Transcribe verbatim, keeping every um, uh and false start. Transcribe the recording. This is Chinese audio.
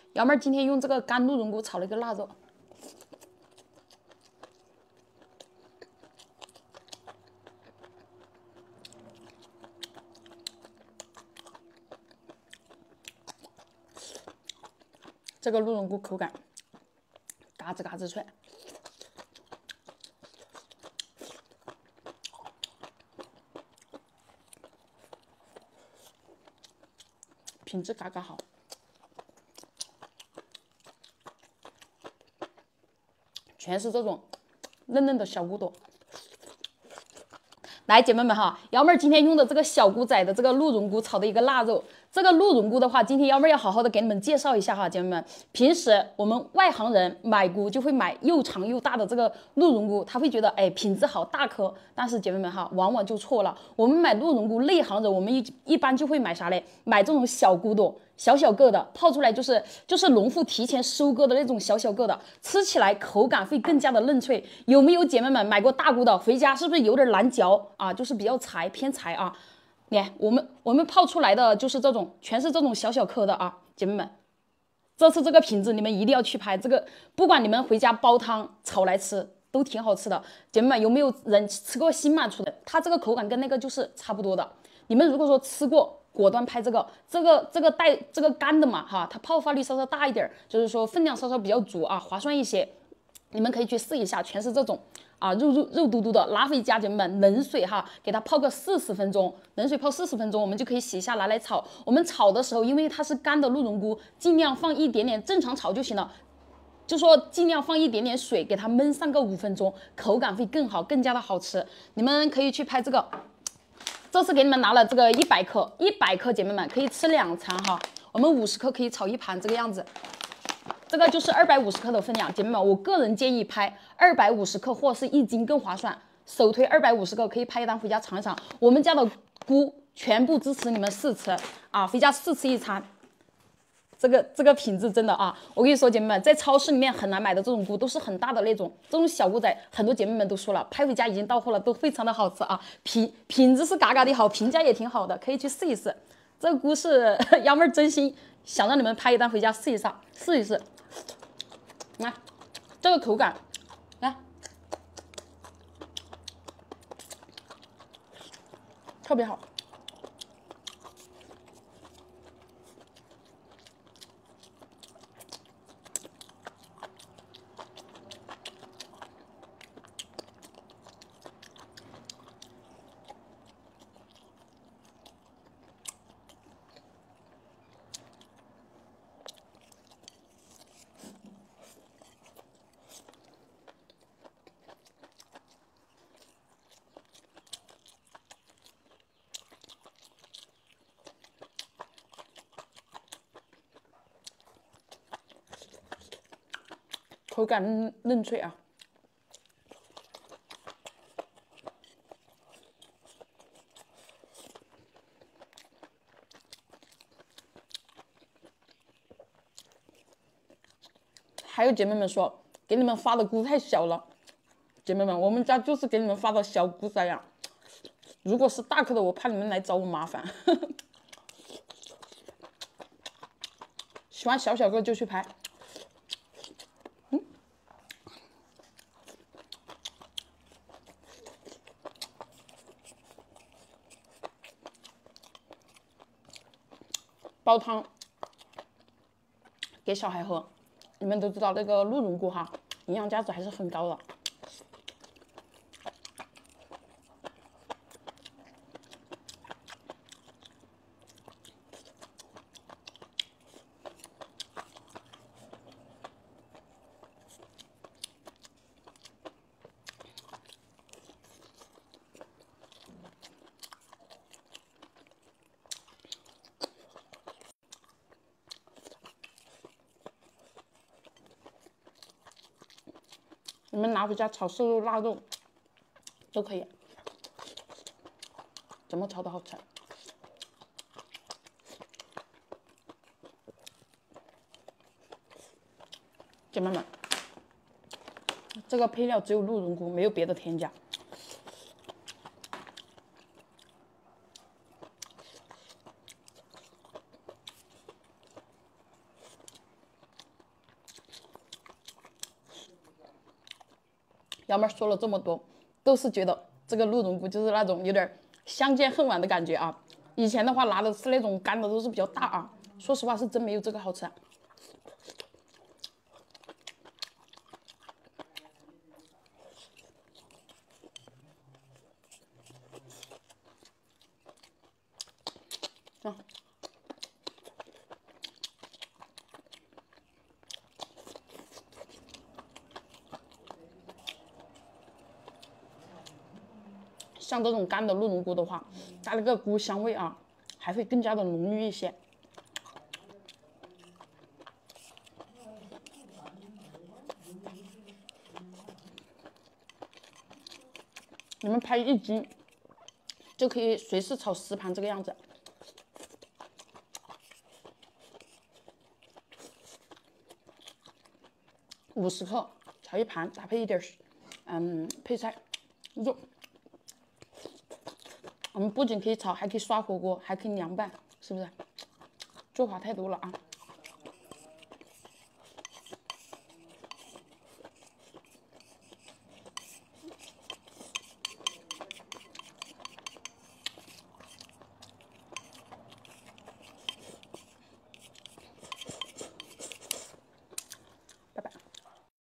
幺妹儿今天用这个干鹿茸菇炒了一个腊肉。这个鹿茸菇口感嘎吱嘎吱脆，品质嘎嘎好，全是这种嫩嫩的小骨朵。来，姐妹们哈，幺妹儿今天用的这个小骨仔的这个鹿茸菇炒的一个腊肉。这个鹿茸菇的话，今天幺妹儿要好好的给你们介绍一下哈，姐妹们。平时我们外行人买菇就会买又长又大的这个鹿茸菇，他会觉得哎品质好大颗，但是姐妹们哈，往往就错了。我们买鹿茸菇，内行人我们一一般就会买啥嘞？买这种小骨朵。小小个的泡出来就是就是农户提前收割的那种小小个的，吃起来口感会更加的嫩脆。有没有姐妹们买过大骨的？回家是不是有点难嚼啊？就是比较柴偏柴啊。你看我们我们泡出来的就是这种，全是这种小小颗的啊，姐妹们，这次这个品质你们一定要去拍。这个不管你们回家煲汤炒来吃都挺好吃的。姐妹们有没有人吃过新满厨的？它这个口感跟那个就是差不多的。你们如果说吃过，果断拍这个，这个这个带这个干的嘛哈，它泡发率稍稍大一点，就是说分量稍稍比较足啊，划算一些。你们可以去试一下，全是这种啊肉肉肉嘟嘟的，拿回家姐妹们冷水哈，给它泡个四十分钟，冷水泡四十分钟，我们就可以洗一下拿来炒。我们炒的时候，因为它是干的鹿茸菇，尽量放一点点，正常炒就行了。就说尽量放一点点水，给它焖上个五分钟，口感会更好，更加的好吃。你们可以去拍这个。这次给你们拿了这个一百克，一百克姐妹们可以吃两餐哈。我们五十克可以炒一盘这个样子，这个就是二百五十克的分量，姐妹们，我个人建议拍二百五十克或是一斤更划算，首推二百五十克，可以拍一单回家尝一尝。我们家的菇全部支持你们试吃啊，回家试吃一餐。这个这个品质真的啊，我跟你说，姐妹们，在超市里面很难买的这种菇，都是很大的那种，这种小菇仔，很多姐妹们都说了，拍回家已经到货了，都非常的好吃啊，品品质是嘎嘎的好，评价也挺好的，可以去试一试。这个菇是幺妹儿真心想让你们拍一单回家试一下，试一试。你看这个口感，来，特别好。口感嫩嫩脆啊！还有姐妹们说，给你们发的菇太小了，姐妹们，我们家就是给你们发的小菇仔呀。如果是大颗的，我怕你们来找我麻烦。喜欢小小个就去拍。嗯，煲汤给小孩喝，你们都知道那个鹿茸菇哈，营养价值还是很高的。你们拿回家炒瘦肉、腊肉都可以，怎么炒都好吃。姐妹们，这个配料只有鹿茸菇，没有别的添加。 幺妹儿说了这么多，都是觉得这个鹿茸菇就是那种有点相见恨晚的感觉啊。以前的话拿的是那种干的，都是比较大啊，说实话是真没有这个好吃啊。啊。像这种干的鹿茸菇的话，它那个菇香味啊，还会更加的浓郁一些。你们拍一斤，就可以随时炒十盘这个样子。五十克炒一盘，搭配一点嗯配菜肉。我们不仅可以炒，还可以刷火锅，还可以凉拌，是不是？做法太多了啊！